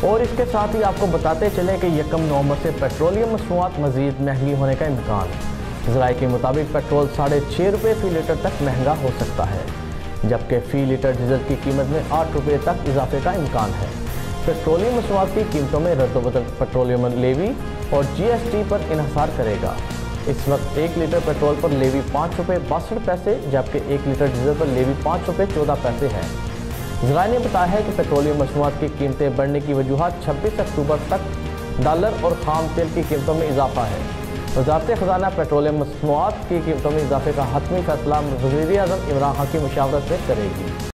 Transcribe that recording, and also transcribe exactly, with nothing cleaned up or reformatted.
और इसके साथ ही आपको बताते चलें कि यकम नवंबर से पेट्रोलियम मसनूआत मज़ीद महंगी होने का इम्कान। ज़राए के मुताबिक पेट्रोल साढ़े छः रुपये फ़ी लीटर तक महंगा हो सकता है, जबकि फ़ी लीटर डीजल की कीमत में आठ रुपये तक इजाफे का इम्कान है। पेट्रोलियम मसनूआत की कीमतों में रद्दोबदल पेट्रोलियम लेवी और जी एस टी पर इन्हसार करेगा। इस वक्त एक लीटर पेट्रोल पर लेवी पाँच रुपये बासठ पैसे जबकि एक लीटर डीजल पर लेवी पाँच रुपये चौदह पैसे है। ज़राए ने बताया है कि पेट्रोलियम मसनूआत की कीमतें बढ़ने की वजूहत छब्बीस अक्टूबर तक डॉलर और खाम तेल की कीमतों में इजाफा है। वज़ारत ख़ज़ाना पेट्रोलियम मसनूआत की कीमतों में इजाफे का हतमी फैसला वज़ीर-ए-आज़म इमरान खान की मुशावरत से करेगी।